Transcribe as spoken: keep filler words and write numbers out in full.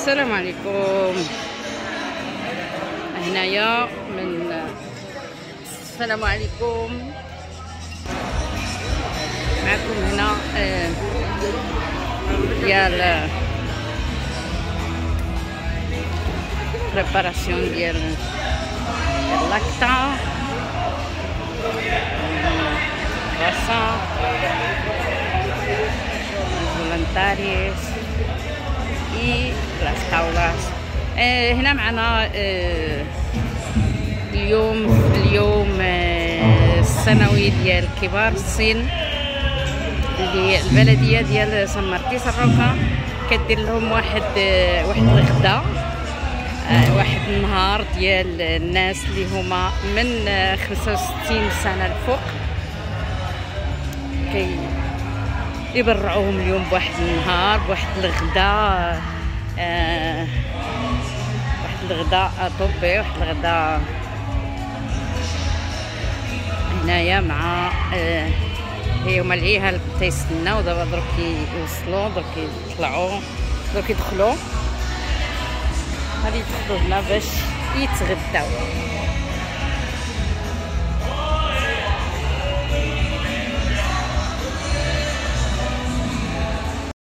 السلام عليكم. هنايا من السلام عليكم معكم هنا آه ديال بريباراسيون ديال اللاكتا غاسا فولنتاريس اي لاس طاولاس. آه هنا معنا آه اليوم اليوم آه السنوي ديال كبار السن اللي البلديه ديال سان مارتي سروكا كدير لهم واحد آه واحد الغدا آه واحد النهار ديال الناس اللي هما من آه خمسة وستين سنه الفوق، كي يبرعوهم اليوم بواحد النهار بواحد الغدا آه واحد الغدا طوبي واحد الغدا هنايا مع آه هما العيال تيستناو دابا درك يوصلوا درك يطلعوا درك يدخلوا غادي يدخلوا هنا باش يتغداو.